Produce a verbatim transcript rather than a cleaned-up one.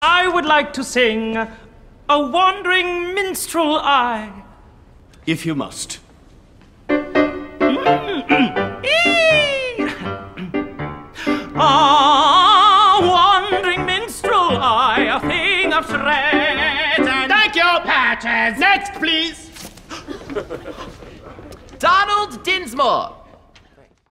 I would like to sing A Wandering Minstrel I. If you must. A wandering minstrel I, a thing of shreds and... Thank you! Patches! Next, please! Donald Dinsmore.